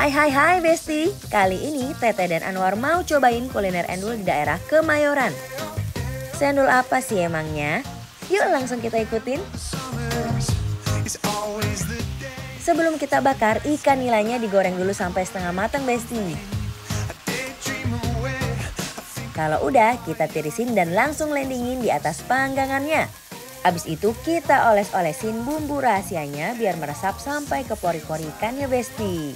Hai Besti, kali ini Tete dan Anwar mau cobain kuliner endul di daerah Kemayoran. Sendul apa sih emangnya? Yuk langsung kita ikutin. Sebelum kita bakar, ikan nilainya digoreng dulu sampai setengah matang Besti. Kalau udah, kita tirisin dan langsung landingin di atas panggangannya. Abis itu kita oles-olesin bumbu rahasianya biar meresap sampai ke pori-pori ikannya Besti.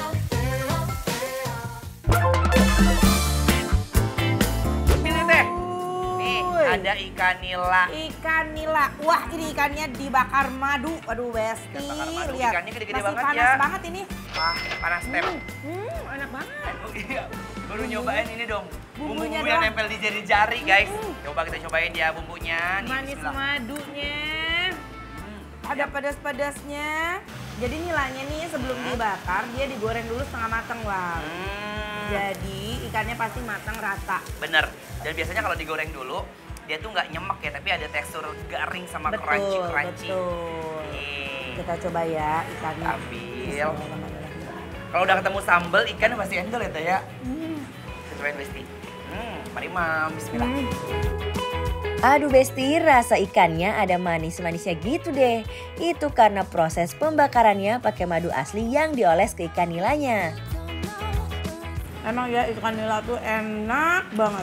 Ini teh, nih ada ikan nila. Ikan nila, wah ini ikannya dibakar madu. Aduh Besti, Bakar madu, lihat ikannya gede-gede masih banget panas ya. banget ini. Wah, panas tep. Enak banget. Oh iya, baru nyobain ini dong. Bumbunya Bumbu yang doang. nempel di jari-jari guys. Coba kita cobain ya bumbunya. Nih, Manis bismillah. madunya. Ada pedas-pedasnya. Jadi nilainya nih sebelum dibakar dia digoreng dulu setengah matang lah. Jadi ikannya pasti matang rata. Bener, dan biasanya kalau digoreng dulu, dia tuh nggak nyemek ya, tapi ada tekstur garing sama crunchy-crunchy. Betul. Nih, Kita coba ya ikannya. ambil. Kalau udah ketemu sambal, ikan pasti endol ya Teh ya. Kita cobain Besti. Mari mam, bismillah. Aduh Besti, rasa ikannya ada manis-manisnya gitu deh. Itu karena proses pembakarannya pakai madu asli yang dioles ke ikan nilanya. Emang ya ikan nila tuh enak banget.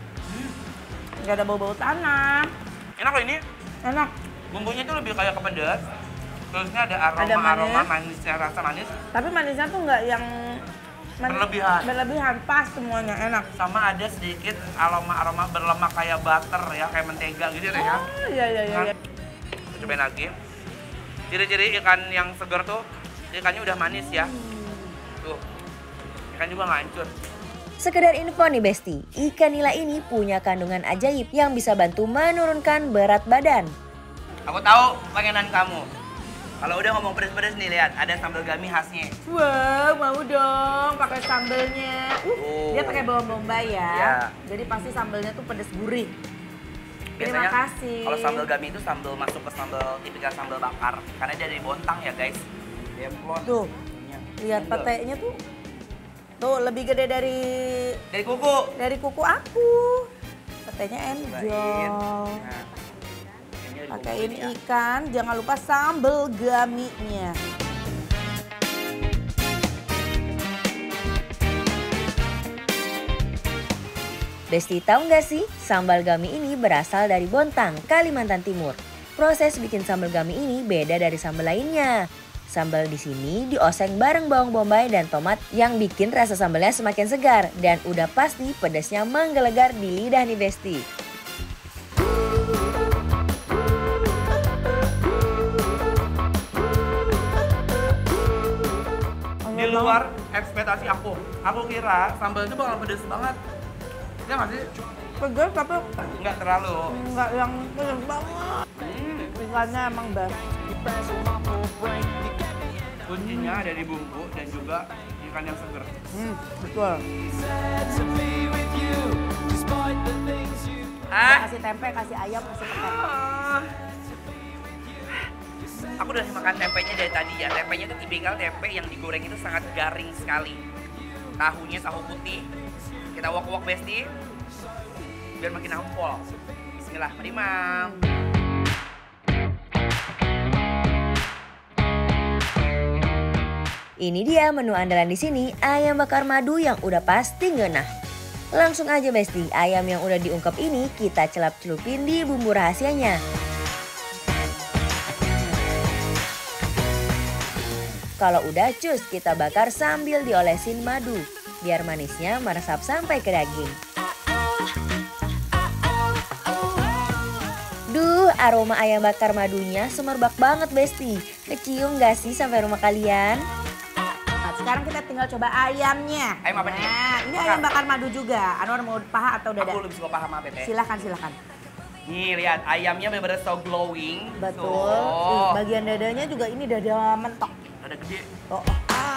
Gak ada bau-bau tanah. Enak loh ini, Enak. bumbunya tuh lebih kayak ke pedas. Terusnya ada Ada aroma manis. manisnya, rasa manis. Tapi manisnya tuh nggak yang Berlebihan. Berlebihan, pas semuanya enak. Sama ada sedikit aroma berlemak kayak butter ya, kayak mentega gitu ya. Oh iya. Nah, kita cobain lagi. Ciri-ciri ikan yang segar tuh, ikannya udah manis ya. Tuh, ikan juga nggak hancur. Sekedar info nih Besti, ikan nila ini punya kandungan ajaib yang bisa bantu menurunkan berat badan. Aku tahu pengenan kamu. Kalau udah ngomong pedes-pedes nih, lihat ada sambal gami khasnya. Wow, mau dong pakai sambelnya. Dia pakai bawang bombay ya. Iya. Jadi pasti sambelnya tuh pedes gurih. Biasanya Terima kasih. kalau sambal gami itu sambal masuk ke sambal tipikal sambal bakar. Karena dia dari Bontang ya guys. Dia plon. Tuh, lihat Endol. petenya tuh. Tuh lebih gede dari Dari kuku. aku. Petenya Cobain. enjol. Nah, ini ada Pakaiin bumbunya. ikan, jangan lupa sambal gaminya. Besti tahu nggak sih, sambal gami ini berasal dari Bontang, Kalimantan Timur. Proses bikin sambal gami ini beda dari sambal lainnya. Sambal di sini dioseng bareng bawang bombay dan tomat yang bikin rasa sambalnya semakin segar dan udah pasti pedasnya menggelegar di lidah nih Besti. Di luar ekspektasi aku. Aku kira sambal itu bakal pedes banget. Ya nggak sih? Pedas tapi Nggak terlalu. nggak yang pedas banget. Ikannya emang best. Kuncinya ada di bumbu dan juga ikan yang seger. Betul. Ah, Kasih tempe, kasih ayam, kasih petai. aku udah makan tempenya dari tadi ya. Tempenya itu tipikal tempe yang digoreng itu sangat garing sekali. Tahunya tahu putih. Kita wok-wok Besti. Biar makin nampol. Bismillah, mari mam. Ini dia menu andalan di sini, ayam bakar madu yang udah pasti ngenah. Langsung aja Besti, ayam yang udah diungkep ini kita celup-celupin di bumbu rahasianya. Kalau udah cus, kita bakar sambil diolesin madu, biar manisnya meresap sampai ke daging. Duh, aroma ayam bakar madunya semerbak banget Besti. Kecium gak sih sampai rumah kalian? Nah, sekarang kita tinggal coba ayamnya. Ayam apa nih? Nah, ini Bakar. ayam bakar madu juga. Anwar mau paha atau dada? Aku lebih suka paha sama Tete. Silakan. Nih lihat ayamnya benar-benar so glowing. Betul. Tuh. Bagian dadanya juga ini dada mentok. Ada gede. Oh.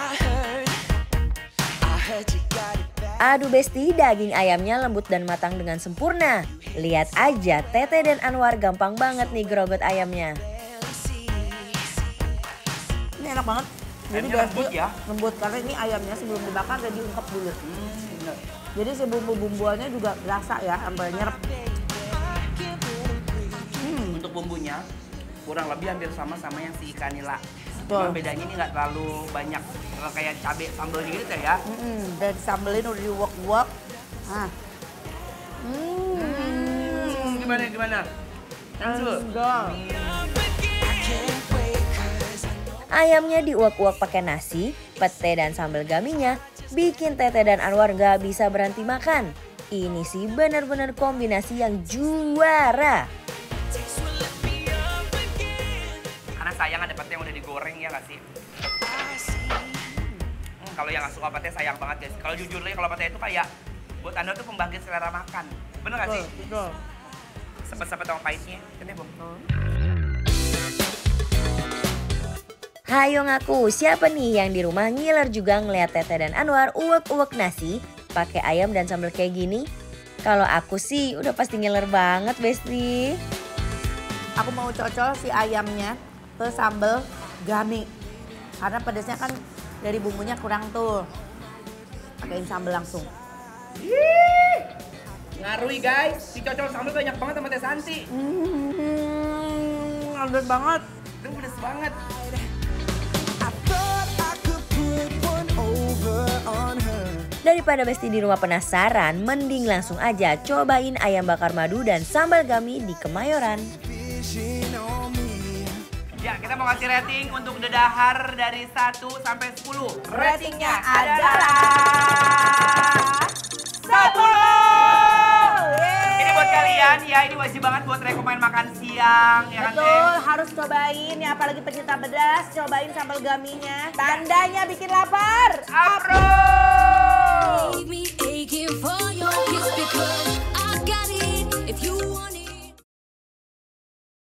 Aduh Besti, daging ayamnya lembut dan matang dengan sempurna. Lihat aja, Tete dan Anwar gampang banget nih gerogot ayamnya. Ini enak banget. Jadi Ayamnya lembut Besti ya? lembut karena ini ayamnya sebelum dibakar udah diungkep dulu. Bener. Jadi si bumbu-bumbuannya juga berasa ya, sampai nyerep. Untuk bumbunya kurang lebih hampir sama yang si ikan nila. Betul. Cuma bedanya ini nggak terlalu banyak kayak cabai sambalnya gitu ya. Dan sambelin udah diuak-uak. Nah. Gimana? Enggak. Ayamnya diuak-uak pakai nasi, pete dan sambal gaminya bikin Tete dan Anwar gak bisa berhenti makan. Ini sih benar-benar kombinasi yang juara. Karena sayang ada pete yang udah digoreng ya nggak sih? Kalau yang nggak suka pete sayang banget guys. Kalau jujur nih kalau pete itu kayak buat Anda tuh pembangkit selera makan. Bener nggak sih? Betul. Sepet-sepet sama pahitnya. Kan ya Bang? Hayo ngaku, siapa nih yang di rumah ngiler juga ngeliat Tete dan Anwar uwek-uwek nasi pakai ayam dan sambal kayak gini? Kalau aku sih udah pasti ngiler banget, Besti. Aku mau cocol si ayamnya ke sambal gami. Karena pedasnya kan dari bumbunya kurang tuh. Pakein sambal langsung. Ngarui guys, si cocol sambal banyak banget sama Teh Santi. Pedes banget. Itu pedes banget. Daripada Besti di rumah penasaran, mending langsung aja cobain ayam bakar madu dan sambal gami di Kemayoran. Ya, kita mau kasih rating untuk dedahar dari 1 sampai 10. Ratingnya adalah 10. Ini buat kalian ya, ini wajib banget buat rekomen makan siang ya kan Teh? Betul, harus cobain ya, apalagi pecinta pedas, cobain sambal gaminya. Tandanya bikin lapar.